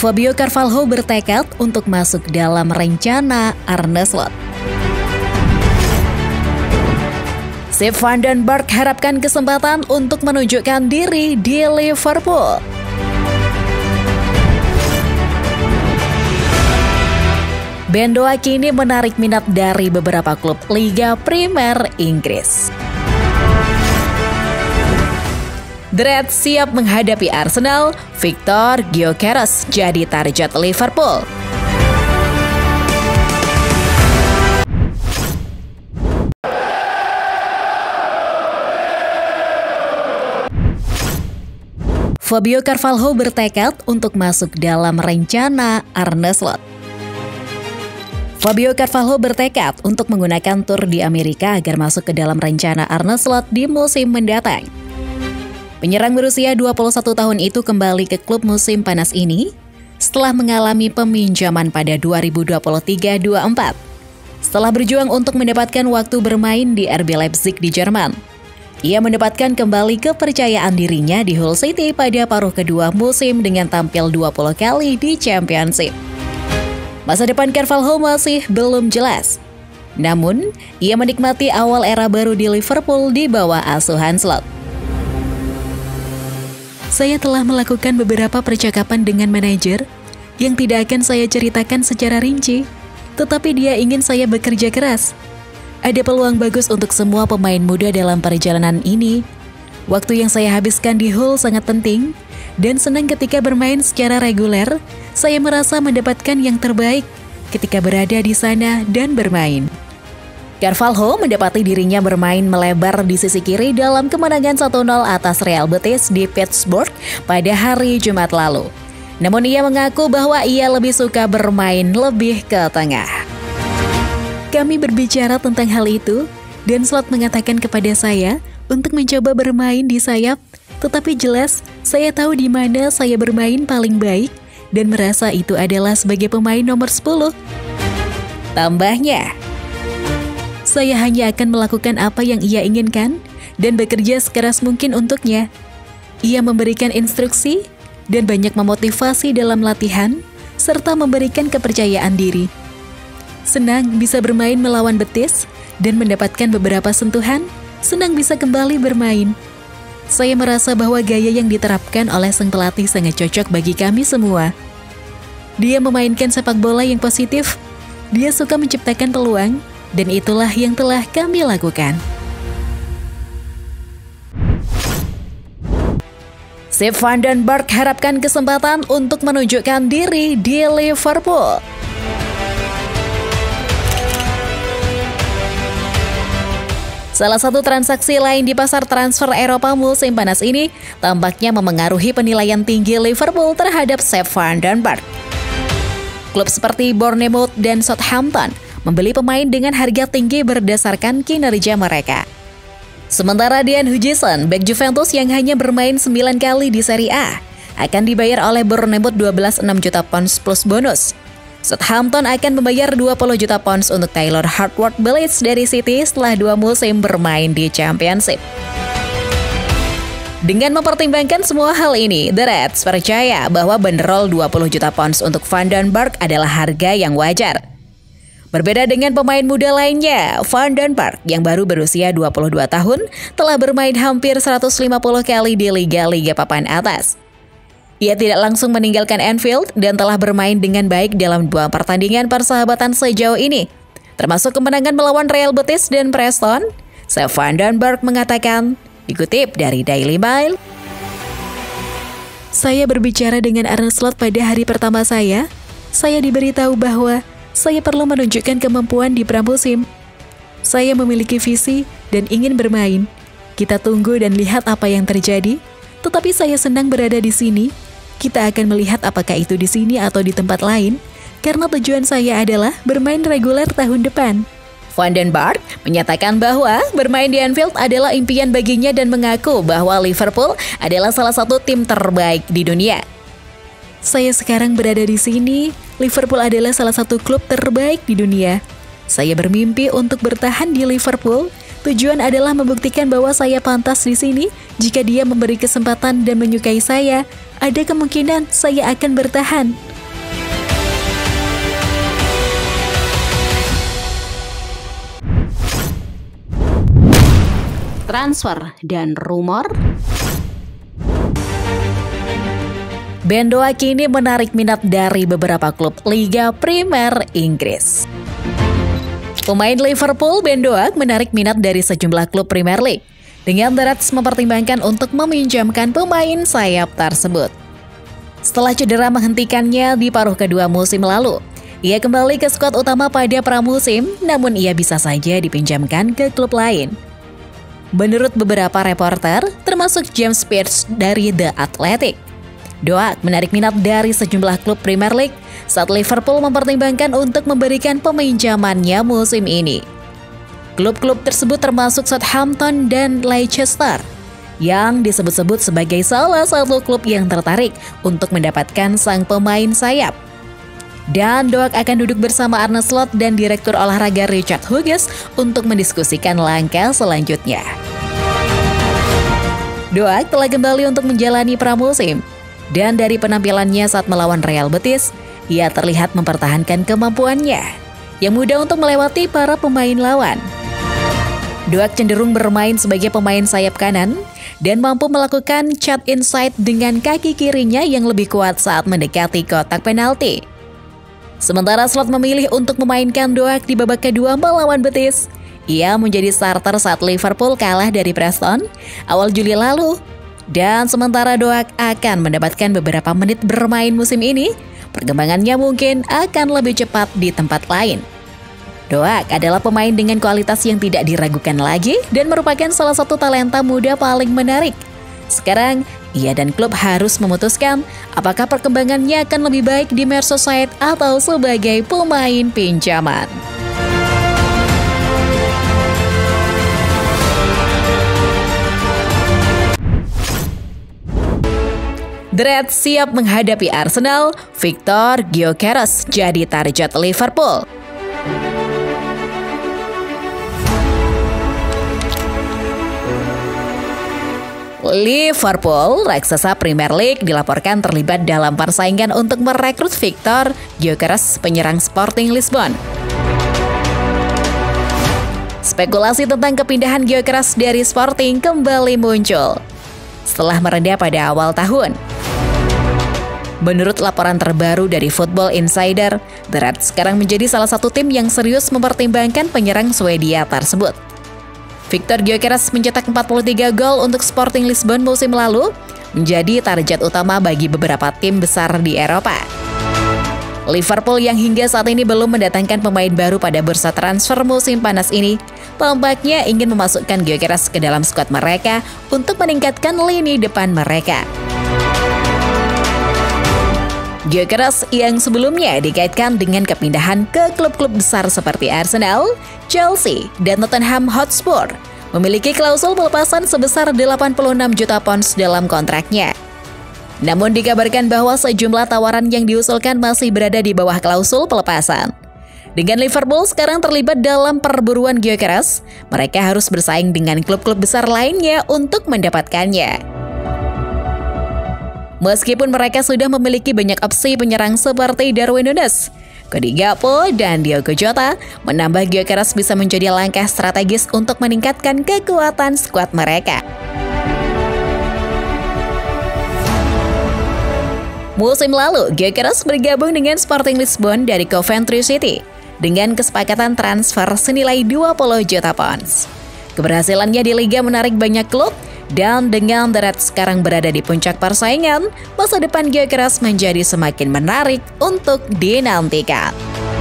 Fabio Carvalho bertekad untuk masuk dalam rencana Arne Slot. Sepp van den Berg harapkan kesempatan untuk menunjukkan diri di Liverpool. Bendoa kini menarik minat dari beberapa klub Liga Primer Inggris. The Reds siap menghadapi Arsenal, Victor Gyökeres jadi target Liverpool. Fabio Carvalho bertekad untuk masuk dalam rencana Arne Slot. Fabio Carvalho bertekad untuk menggunakan tur di Amerika agar masuk ke dalam rencana Arne Slot di musim mendatang. Penyerang berusia 21 tahun itu kembali ke klub musim panas ini setelah mengalami peminjaman pada 2023-24. Setelah berjuang untuk mendapatkan waktu bermain di RB Leipzig di Jerman, ia mendapatkan kembali kepercayaan dirinya di Hull City pada paruh kedua musim dengan tampil 20 kali di Championship. Masa depan Carvalho masih belum jelas. Namun, ia menikmati awal era baru di Liverpool di bawah asuhan Slot. Saya telah melakukan beberapa percakapan dengan manajer yang tidak akan saya ceritakan secara rinci, tetapi dia ingin saya bekerja keras. Ada peluang bagus untuk semua pemain muda dalam perjalanan ini. Waktu yang saya habiskan di Hull sangat penting, dan senang ketika bermain secara reguler, saya merasa mendapatkan yang terbaik ketika berada di sana dan bermain. Carvalho mendapati dirinya bermain melebar di sisi kiri dalam kemenangan 1-0 atas Real Betis di Pittsburgh pada hari Jumat lalu. Namun ia mengaku bahwa ia lebih suka bermain lebih ke tengah. Kami berbicara tentang hal itu, dan Slot mengatakan kepada saya untuk mencoba bermain di sayap, tetapi jelas saya tahu di mana saya bermain paling baik dan merasa itu adalah sebagai pemain nomor 10. Tambahnya, saya hanya akan melakukan apa yang ia inginkan dan bekerja sekeras mungkin untuknya. Ia memberikan instruksi dan banyak memotivasi dalam latihan, serta memberikan kepercayaan diri. Senang bisa bermain melawan Betis dan mendapatkan beberapa sentuhan, senang bisa kembali bermain. Saya merasa bahwa gaya yang diterapkan oleh sang pelatih sangat cocok bagi kami semua. Dia memainkan sepak bola yang positif, dia suka menciptakan peluang, dan itulah yang telah kami lakukan. Sepp van den Berg harapkan kesempatan untuk menunjukkan diri di Liverpool. Salah satu transaksi lain di pasar transfer Eropa musim panas ini tampaknya memengaruhi penilaian tinggi Liverpool terhadap Sepp van den Berg. Klub seperti Bournemouth dan Southampton membeli pemain dengan harga tinggi berdasarkan kinerja mereka. Sementara Dean Huijsen, bek Juventus yang hanya bermain 9 kali di Serie A, akan dibayar oleh Bournemouth 12,6 juta pounds plus bonus. Southampton akan membayar 20 juta pounds untuk Taylor Hartward-Bellis dari City setelah 2 musim bermain di Championship. Dengan mempertimbangkan semua hal ini, The Reds percaya bahwa banderol 20 juta pounds untuk Van den Berg adalah harga yang wajar. Berbeda dengan pemain muda lainnya, Van den Berg yang baru berusia 22 tahun telah bermain hampir 150 kali di liga-liga papan atas. Ia tidak langsung meninggalkan Anfield dan telah bermain dengan baik dalam 2 pertandingan persahabatan sejauh ini, termasuk kemenangan melawan Real Betis dan Preston. Sepp van den Berg mengatakan, dikutip dari Daily Mail, "Saya berbicara dengan Arne Slot pada hari pertama saya diberitahu bahwa saya perlu menunjukkan kemampuan di pramusim. Saya memiliki visi dan ingin bermain. Kita tunggu dan lihat apa yang terjadi, tetapi saya senang berada di sini. Kita akan melihat apakah itu di sini atau di tempat lain, karena tujuan saya adalah bermain reguler tahun depan." Van den Berg menyatakan bahwa bermain di Anfield adalah impian baginya dan mengaku bahwa Liverpool adalah salah satu tim terbaik di dunia. "Saya sekarang berada di sini, Liverpool adalah salah satu klub terbaik di dunia. Saya bermimpi untuk bertahan di Liverpool. Tujuan adalah membuktikan bahwa saya pantas di sini. Jika dia memberi kesempatan dan menyukai saya, ada kemungkinan saya akan bertahan." transfer, dan rumor. Ben Doak kini menarik minat dari beberapa klub Liga Primer Inggris. Pemain Liverpool Ben Doak menarik minat dari sejumlah klub Premier League, dengan The Reds mempertimbangkan untuk meminjamkan pemain sayap tersebut. Setelah cedera menghentikannya di paruh kedua musim lalu, ia kembali ke skuad utama pada pramusim, namun ia bisa saja dipinjamkan ke klub lain. Menurut beberapa reporter, termasuk James Pearce dari The Athletic, Doak menarik minat dari sejumlah klub Premier League saat Liverpool mempertimbangkan untuk memberikan peminjamannya musim ini. Klub-klub tersebut termasuk Southampton dan Leicester, yang disebut-sebut sebagai salah satu klub yang tertarik untuk mendapatkan sang pemain sayap. Dan Doak akan duduk bersama Arne Slot dan Direktur Olahraga Richard Hughes untuk mendiskusikan langkah selanjutnya. Doak telah kembali untuk menjalani pramusim, dan dari penampilannya saat melawan Real Betis, ia terlihat mempertahankan kemampuannya yang mudah untuk melewati para pemain lawan. Doak cenderung bermain sebagai pemain sayap kanan dan mampu melakukan cut inside dengan kaki kirinya yang lebih kuat saat mendekati kotak penalti. Sementara Slot memilih untuk memainkan Doak di babak kedua melawan Betis. Ia menjadi starter saat Liverpool kalah dari Preston awal Juli lalu. Dan sementara Doak akan mendapatkan beberapa menit bermain musim ini, perkembangannya mungkin akan lebih cepat di tempat lain. Doak adalah pemain dengan kualitas yang tidak diragukan lagi dan merupakan salah satu talenta muda paling menarik. Sekarang, ia dan klub harus memutuskan apakah perkembangannya akan lebih baik di Merseyside atau sebagai pemain pinjaman. The Reds siap menghadapi Arsenal, Viktor Gyökeres jadi target Liverpool. Liverpool, raksasa Premier League, dilaporkan terlibat dalam persaingan untuk merekrut Viktor Gyökeres, penyerang Sporting Lisbon. Spekulasi tentang kepindahan Gyökeres dari Sporting kembali muncul setelah mereda pada awal tahun. Menurut laporan terbaru dari Football Insider, The Reds sekarang menjadi salah satu tim yang serius mempertimbangkan penyerang Swedia tersebut. Viktor Gyökeres mencetak 43 gol untuk Sporting Lisbon musim lalu, menjadi target utama bagi beberapa tim besar di Eropa. Liverpool yang hingga saat ini belum mendatangkan pemain baru pada bursa transfer musim panas ini, tampaknya ingin memasukkan Gyökeres ke dalam skuad mereka untuk meningkatkan lini depan mereka. Gyökeres yang sebelumnya dikaitkan dengan kepindahan ke klub-klub besar seperti Arsenal, Chelsea, dan Tottenham Hotspur, memiliki klausul pelepasan sebesar 86 juta pounds dalam kontraknya. Namun dikabarkan bahwa sejumlah tawaran yang diusulkan masih berada di bawah klausul pelepasan. Dengan Liverpool sekarang terlibat dalam perburuan Gyökeres, mereka harus bersaing dengan klub-klub besar lainnya untuk mendapatkannya. Meskipun mereka sudah memiliki banyak opsi penyerang seperti Darwin Núñez, Cody Gakpo, dan Diogo Jota, menambah Gyökeres bisa menjadi langkah strategis untuk meningkatkan kekuatan skuad mereka. Musim lalu, Gyökeres bergabung dengan Sporting Lisbon dari Coventry City dengan kesepakatan transfer senilai 20 juta pounds. Keberhasilannya di Liga menarik banyak klub, dan dengan The Reds sekarang berada di puncak persaingan, masa depan Gyökeres menjadi semakin menarik untuk dinantikan.